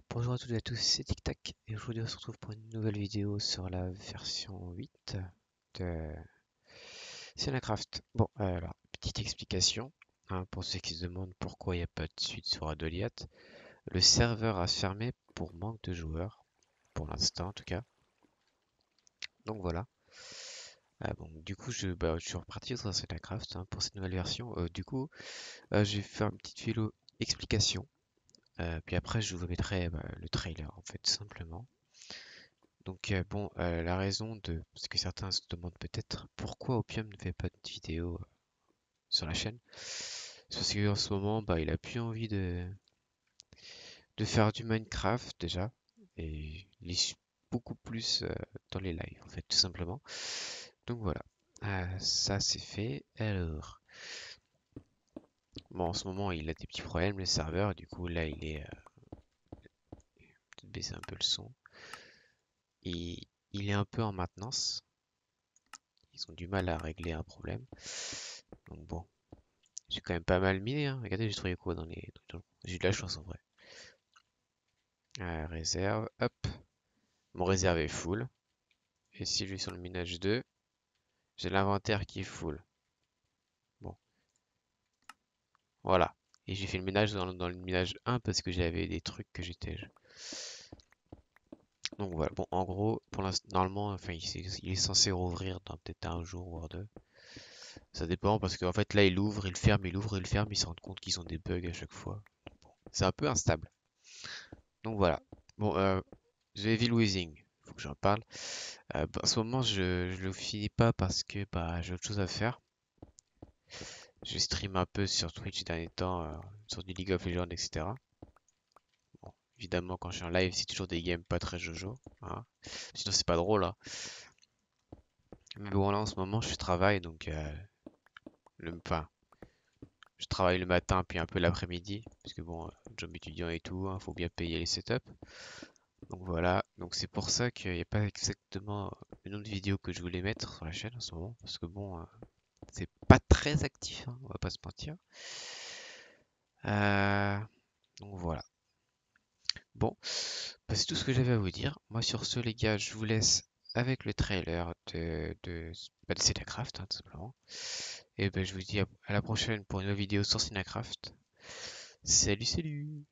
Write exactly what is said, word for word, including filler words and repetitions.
Bonjour à toutes et à tous, c'est Tic Tac et aujourd'hui on se retrouve pour une nouvelle vidéo sur la version huit de Sienacraft. Bon, euh, alors, petite explication, hein, pour ceux qui se demandent pourquoi il n'y a pas de suite sur Adoliat. Le serveur a fermé pour manque de joueurs, pour l'instant en tout cas. Donc voilà. Ah, bon, du coup, je, bah, je suis reparti sur Sienacraft, hein, pour cette nouvelle version. Euh, du coup, euh, j'ai fait une petite vidéo explication. Euh, puis après, je vous mettrai bah, le trailer en fait, tout simplement. Donc euh, bon, euh, la raison de... Parce que certains se demandent peut-être pourquoi Opium ne fait pas de vidéo euh, sur la chaîne. C'est parce qu'en ce moment, bah, il a plus envie de... de faire du Minecraft déjà. Et il est beaucoup plus euh, dans les lives, en fait, tout simplement. Donc voilà. Euh, ça c'est fait. Alors... Bon, en ce moment, il a des petits problèmes, le serveur. Du coup, là, il est... euh, Peut-être baisser un peu le son. Il... il est un peu en maintenance. Ils ont du mal à régler un problème. Donc bon. J'ai quand même pas mal miné, hein. Regardez, j'ai trouvé quoi dans les... dans- J'ai eu de la chance en vrai. Euh, réserve, hop. Mon réserve est full. Et si je vais sur le minage deux, j'ai l'inventaire qui est full. Bon, voilà. Et j'ai fait le ménage dans, dans le minage un parce que j'avais des trucs que j'étais... Donc voilà, bon, en gros, pour l'instant, normalement, enfin, il, s'est- il est censé rouvrir dans peut-être un jour ou deux. Ça dépend parce qu'en fait, là, il ouvre, il ferme, il ouvre, il ferme, ils se rendent compte qu'ils ont des bugs à chaque fois. C'est un peu instable. Donc voilà. Bon, euh, The Evil Within, faut que j'en parle. Euh, bah, en ce moment, je, je le finis pas parce que bah, j'ai autre chose à faire. Je stream un peu sur Twitch ces derniers temps, euh, sur du League of Legends, et cetera. Bon, évidemment, quand je suis en live, c'est toujours des games pas très jojo, hein. Sinon, c'est pas drôle, hein. Mais bon, là, en ce moment, je travaille, donc euh, le, enfin, je travaille le matin, puis un peu l'après-midi, parce que bon, euh, job étudiant et tout, hein, faut bien payer les setups. Donc voilà, donc c'est pour ça qu'il n'y a pas exactement le nombre de vidéos que je voulais mettre sur la chaîne en ce moment, parce que bon, euh, c'est pas très actif, hein, on va pas se mentir. Euh, donc voilà. Bon, bah, c'est tout ce que j'avais à vous dire. Moi sur ce les gars, je vous laisse avec le trailer de, de, bah, de Cinecraft, hein, tout simplement. Et ben je vous dis à, à la prochaine pour une nouvelle vidéo sur Cinecraft. Salut, salut!